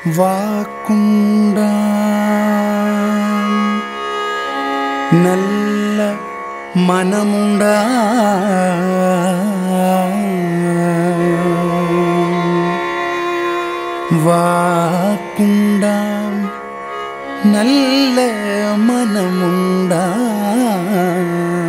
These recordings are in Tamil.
வாக்குண்டான் நல்ல மனமுண்டான் வாக்குண்டான் நல்ல மனமுண்டான்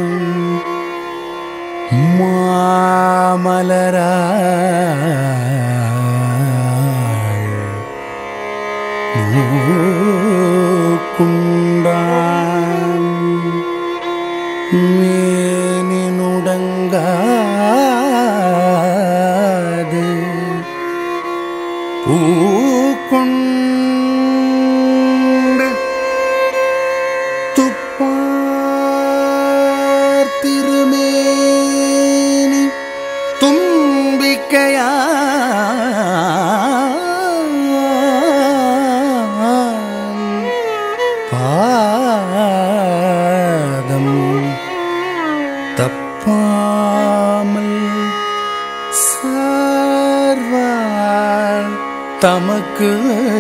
மாமலரா குண்டான் மேனினுடங்காது பூக்கொண்டு துப்பார் திருமேனி தும்பிக்கையா பாதம் தப்பாமல் சார்வார் தமக்கு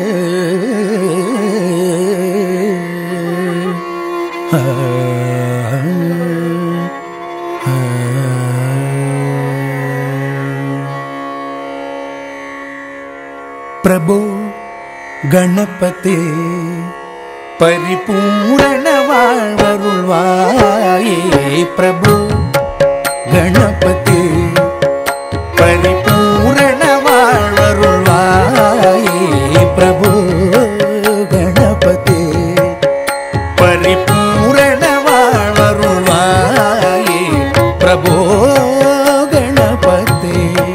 प्रभो गणपते परिपूर्ण वाळवरुळ्वाये प्रभो गणपते परिपूर्ण वाळवरुळ्वाये प्रभो गणपते परिपूर्ण वाळवरुळ्वाये प्रभो गणपते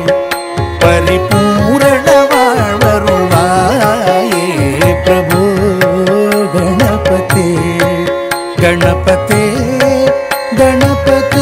परिपूर्ण वाळवरुळ्वाये प्रभो गणपते गणपते गणपते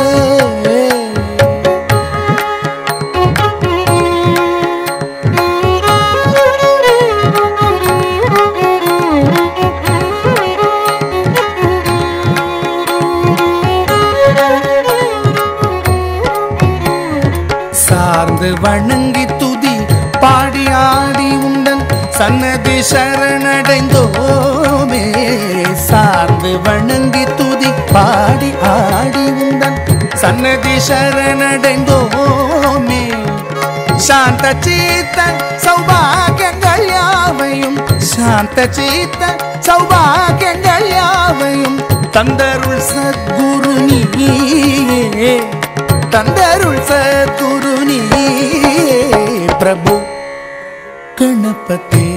சார்ந்து வணங்கி துதி பாடி ஆடி உண்டன் சன்னதி சரணடைந்தோமே சார்ந்து வணங்கி துதி பாடி ஆடி உண்டன் சன்னதி சரணடைந்தோமே சாந்த சீத்த சௌபாகியங்கள் யாவையும் சாந்த சீத்த சௌபாகியங்கள் யாவையும் தந்தருள் சத்குரு நீயே தந்தருள் சத்குரு நீயே பிரபு गणपते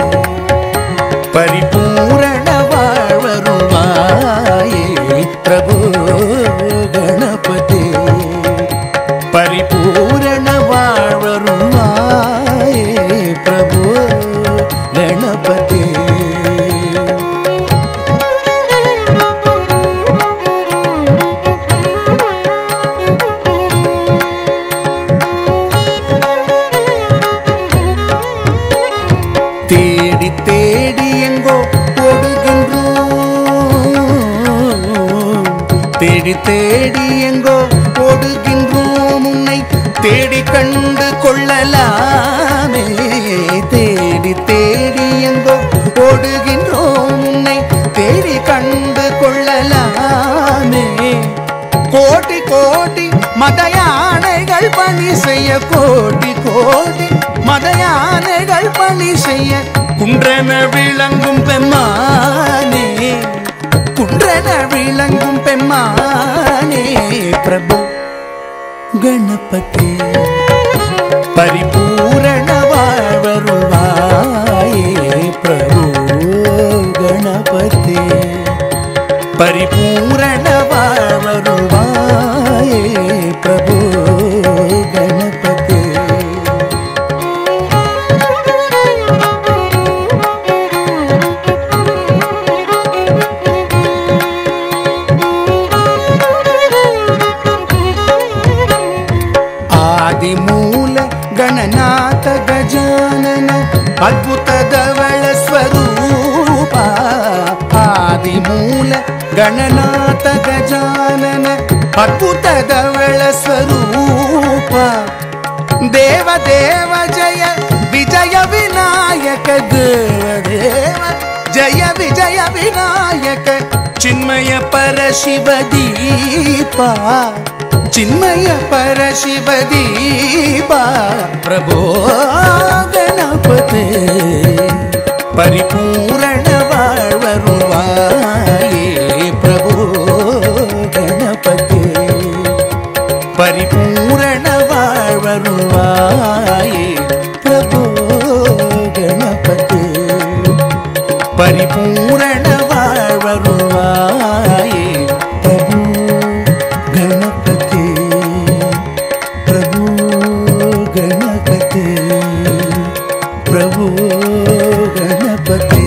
परिपूर्ण वाळवरुळ्वाये प्रभु गणपते परिपूर्ण वाळवरुळ्वाये प्रभु गणपते தேடி தேடி எங்கோ ஓடுகின்றோம் தேடி தேடி எங்கோ ஓடுகின்றோம் உன்னை தேடி கண்டு கொள்ளலாமே தேடி தேடி எங்கோ ஓடுகின்றோம் உன்னை தேடி கண்டு கொள்ளலாமே கோடி கோடி மத யானைகள் பணி செய்ய கோடி கோடி மத யானைகள் பணி செய்ய குன்றென விளங்கும் பெம்மானே குன்றென விளங்கும் பெம்மானே பிரபு गणपते परिपूर्ण वाळवरुळ्वाये प्रभु गणपते परिपूर्ण वाळवरुळ्वाये प्रभु गणपते आदिमूल गणनाथ गजानन अद्भुत धवल स्वरूप आदिमूल गणनाथ गजानन अद्भुत धवल स्वरूप देव देव जय विजय विनायक देव विनायक चिन्मय परशिवदीपा चिन्मय परशिवदीपा प्रभो गणपते परिपूर्ण वाळ्वरुळ्वाये प्रभो गणपते परिपूर्ण वाळ्वरुळ्वाये प्रभो गणपते परिपूर्ण वाळ्वरुळ्वाये प्रभो गणपते प्रभो गणपते प्रभो गणपते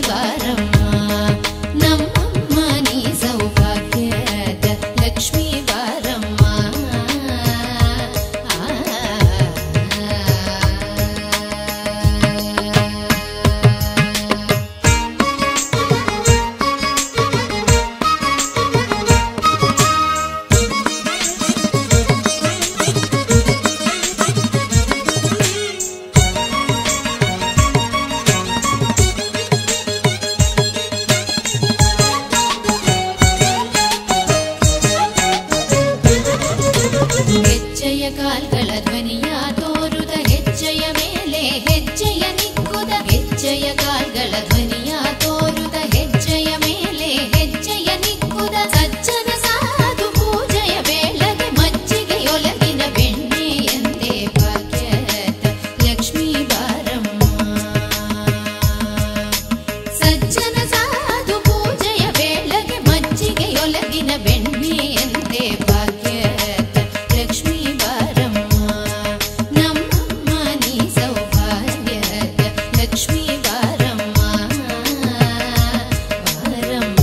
ಬಾರಮ್ಮ ನಮ್ಮಮ್ಮ ನೀ ಸೌಭಾಗ್ಯದ ಲಕ್ಷ್ಮೀ ಬಾರಮ್ಮ. ಹೆಜ್ಜೆಯ ಕಾಲ್ಗಳ ಧ್ವನಿಯ ತೋರುದ ಹೆಜ್ಜೆಯ ಮೇಲೆ ಹೆಜ್ಜೆಯ ನಿಕ್ಕುದ ಹೆಜ್ಜೆಯ ಕಾಲ್ಗಳ ಧ್ವನಿಯ ತೋರುದ ಹೆಜ್ಜೆಯ ಮೇಲೆ ಹೆಜ್ಜೆಯ ನಿಕ್ಕುದ ಸಜ್ಜನ ಸಾಧು ಪೂಜೆಯ ವೇಳೆಗೆ ಮಜ್ಜಿಗೆಯೊಲಗಿನ ಬೆಣ್ಣೆಯಂತೆ ಭಾಗ್ಯದ ಲಕ್ಷ್ಮೀ ಬಾರಮ್ಮ. ಸಜ್ಜನ ಸಾಧು ಪೂಜೆಯ ವೇಳೆಗೆ ಮಜ್ಜಿಗೆಯೊಲಗಿನ ಬೆಣ್ಣೆಯಂತೆ ಭಾಗ್ಯದ ಲಕ್ಷ್ಮೀ ಬಾರಮ್ಮ ನಮ್ಮಮ್ಮ ನೀ ಸೌಭಾಗ್ಯದ ಲಕ್ಷ್ಮೀ ಬಾರಮ್ಮ ಬಾರಮ್ಮ.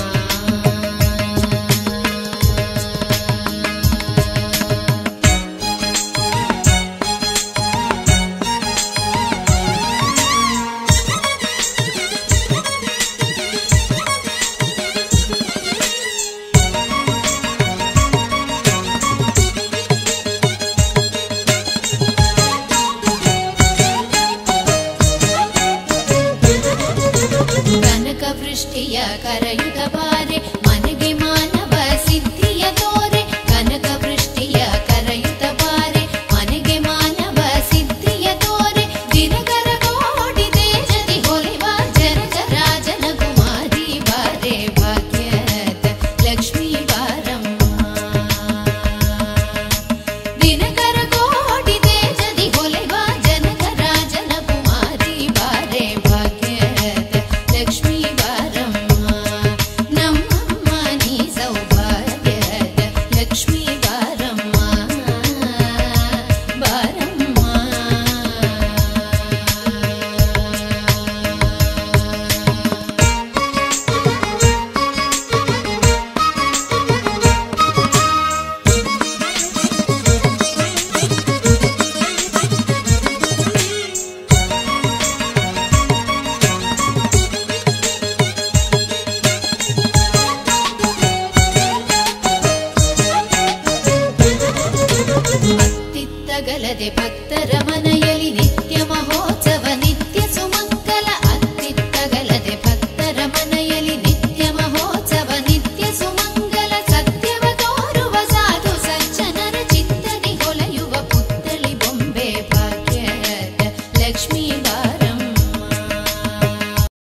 ಕನಕ ವೃಷ್ಟಿಯ ಕರೆಯುತ್ತ ಬಾರೆ ಮನೆಗೆ ಮಾನವ ಸಿದ್ಧಿಯ ತೋರೆ. ಕನಕ ವೃಷ್ಟಿಯ ಕರೆಯುತ್ತ ಬಾರೆ ಮನೆಗೆ ಮಾನವ ಸಿದ್ಧಿಯ ತೋರೆ. ದಿನಕರ ಕೋಟಿ ತೇಜದಿ ಹೊಲೆವ ಜನಕರಾಜನ ಕುಮಾರಿ ಬಾರೆ ಭಾಗ್ಯದ ಲಕ್ಷ್ಮೀ ಬಾರಮ್ಮ. ದಿನಕರ ಕೋಟಿ ತೇಜದಿ ಹೊಲೆವ ಜನಕರಾಜನ ಕುಮಾರಿ ಬಾರೆ ಭಾಗ್ಯದ ಲಕ್ಷ್ಮೀ ಬಾರಮ್ಮ ನಮ್ಮಮ್ಮ ನೀ ಸೌಭಾಗ್ಯದ ಲಕ್ಷ್ಮೀ ಬಾರಮ್ಮ ಬಾರಮ್ಮ. ಅತ್ತಿತ್ತಗಲದೆ ಭಕ್ತರ ಮನಯ